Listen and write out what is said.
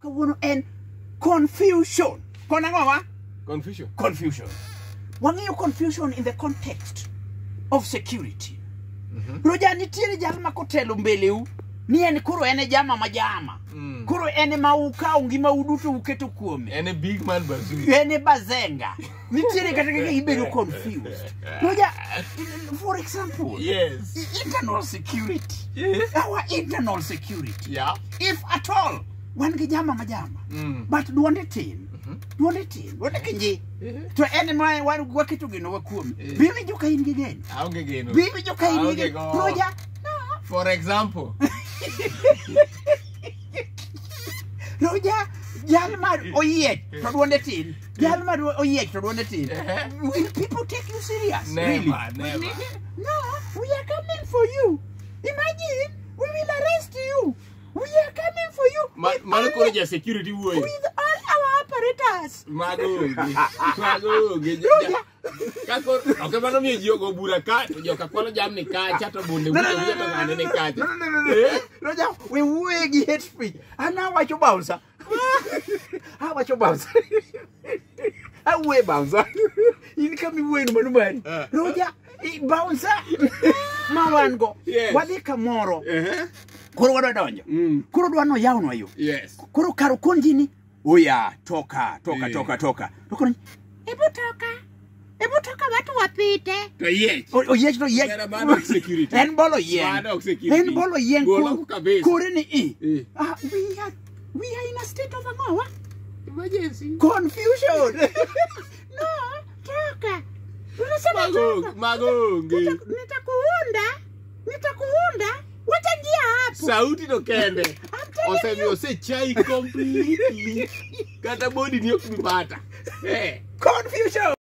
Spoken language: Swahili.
kawuono en confusion. Konang'owa? Confusion. Wang'eyo confusion in the context of security. Roja nitiere jal ma kotelo mbeleu ni en koro ene jama majama. Koro ene mauka ngima uduto uketo kuome. Ene big man bazu. Ene bazenga. Nitiere kata kaka ibedo confused. Roja, for example, yes, internal security. Our internal security. Yeah. If at all, wan gi jama majama. But duonde tin. Duonde kinji. To ene ma wan waketo gino wakuome. Bibi joka in gi geno. Aonge geno. Bibi joka in gi geno. Roja, for example. Roja, Jalmar oye, to duonde tin. Jalmar oye, to duonde tin. Will people take you serious? Never. No, we are coming for you. Imagine, we will arrest you. We are coming for you. Mano kore security way. With all our apparatus. Mago. Okay, mano mi jogo bura ka, joka kwalo jamni ka, chato bunde buto ngane ne ka. No, we wegi hate speech. Ana wacho bouncer. Wacho bouncer. We bouncer. In kami we no manu. Roja, bouncer. Mawango. Wadi kamoro. Koro wado donjo. Koro dwano yawno yo. Yes. Koro karo konjini. Oya, toka. Koro Ebo toka watu wapite. To yes. Yes, to yes. Security. En bolo yen. Kore ni we are in a state of emergency. Confusion. No, toka. Unasema toka. Mago. Nitakuunda. Wacha ndia hapo. Sauti no kende. Ose chai completely. Kata body ni okubata. Confusion.